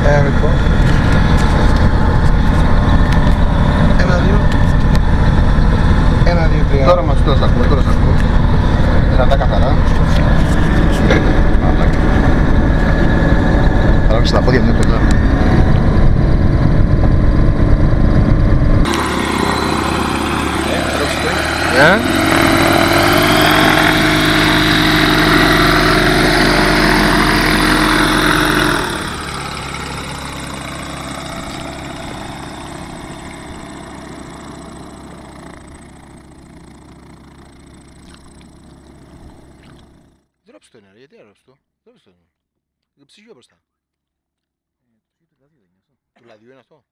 Λοιπόν. Ένα, δύο, τρία. Τώρα μας τώρα σ' ακούμε, τώρα σ' ακούμε. Δυνατά καθαρά. Μαλάκα. Θα ράψεις τα πόδια μου εδώ. Δρόψε το ένα, γιατί άρρωσε το. Δρόψε το ένα. Το ψυγείο μπροστά. Του λαδιού είναι αυτό.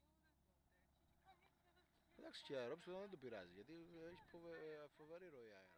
Εντάξει και αρρώψε το δεν το πειράζει, γιατί έχει φοβερή ροή.